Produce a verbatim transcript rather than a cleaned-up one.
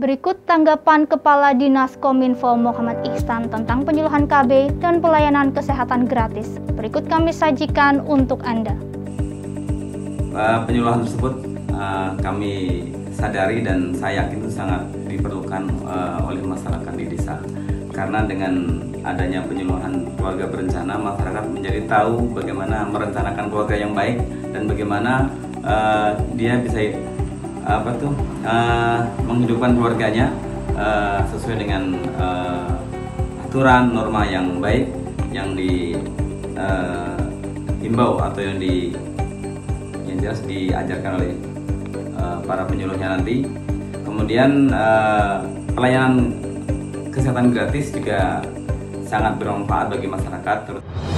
Berikut tanggapan Kepala Dinas Kominfo Muhammad Ihsan tentang penyuluhan K B dan pelayanan kesehatan gratis. Berikut kami sajikan untuk Anda. Uh, penyuluhan tersebut uh, kami sadari dan saya yakin itu sangat diperlukan uh, oleh masyarakat di desa. Karena dengan adanya penyuluhan keluarga berencana, masyarakat menjadi tahu bagaimana merencanakan keluarga yang baik dan bagaimana uh, dia bisa apa tuh uh, menghidupkan keluarganya uh, sesuai dengan uh, aturan norma yang baik yang dihimbau uh, atau yang di yang jelas diajarkan oleh uh, para penyuluhnya nanti. Kemudian uh, pelayanan kesehatan gratis juga sangat bermanfaat bagi masyarakat.